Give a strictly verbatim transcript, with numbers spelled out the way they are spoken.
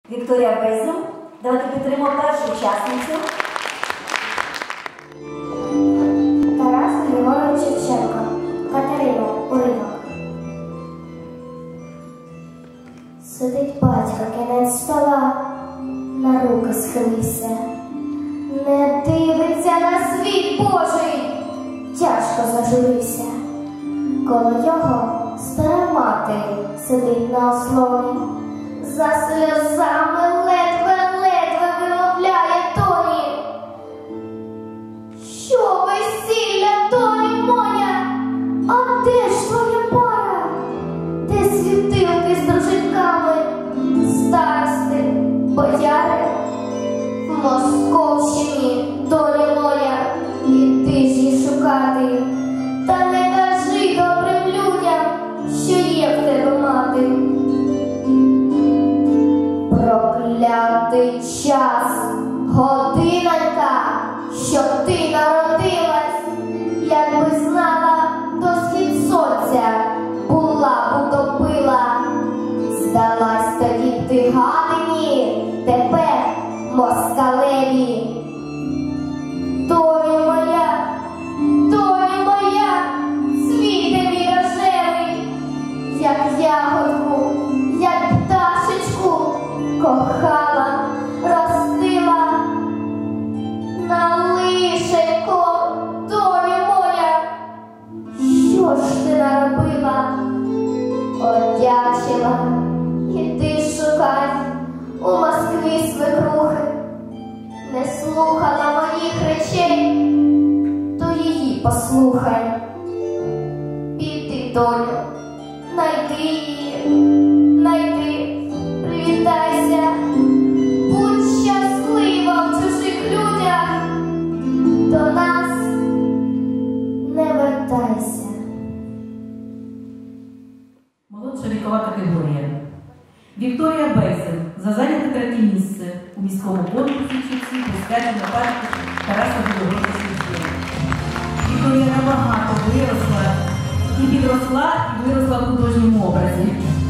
Вікторія Бейзум. Давайте підтримуємо першу учасницю. Тарас Григорович Шевченко. Катерина. Уривок. Сидить батько, кінець стола, на руки схилився. Не дивиться на світ Божий, тяжко зажурився. Коло його стара мати сидить на ослоні, за сльозами ледве-ледве вимовляє тоні. Що весілля, доні моя, а де ж твоя пара? Де світилки з дружинками, старости, бояри? В Московщині, доні моя, іди ж їх шукати. Та не кажи добрим людям, що є в тебе мати. Проклятий час, годинонька, щоб ти народилась, якби знала, до схід сонця була б утопила. Здалась тоді ти гадині, тепер москалеві. Доню моя, доню моя, світе мій рожевий, як ягодку, як пташечку кохала, ростила. На лишенько, доню моя, що ж ти наробила? Одячила, іди шукай у Москві свекрухи. Не слухала моїх речей, то її послухай. Піди, доню, найди її, найди, привітайся, будь щаслива в чужих людях, до нас не вертайся. Молодша вікова категорія. Вікторія Бейзум за зайняте третє місце у міському конкурсі чітці присвячено пам'яті Тараса Григоровича Шевченка. Вікторія набагато виросла і підросла, і виросла в художньому образі.